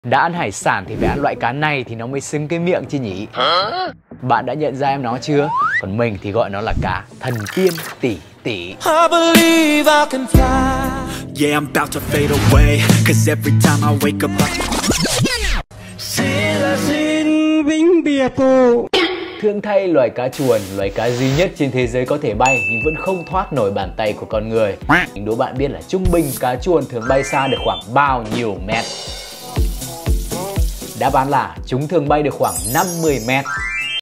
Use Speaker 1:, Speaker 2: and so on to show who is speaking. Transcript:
Speaker 1: Đã ăn hải sản thì phải ăn loại cá này thì nó mới xứng cái miệng chứ nhỉ? Bạn đã nhận ra em nó chưa? Còn mình thì gọi nó là cá thần tiên tỷ tỷ.
Speaker 2: I believe I can fly.
Speaker 3: Yeah, I'm about to fade away, cause every time I wake up
Speaker 2: Xin vĩnh biệt cô.
Speaker 1: Thương thay loài cá chuồn, loài cá duy nhất trên thế giới có thể bay nhưng vẫn không thoát nổi bàn tay của con người. Đố bạn biết là trung bình cá chuồn thường bay xa được khoảng bao nhiêu mét? Đáp án là chúng thường bay được khoảng 50 mét.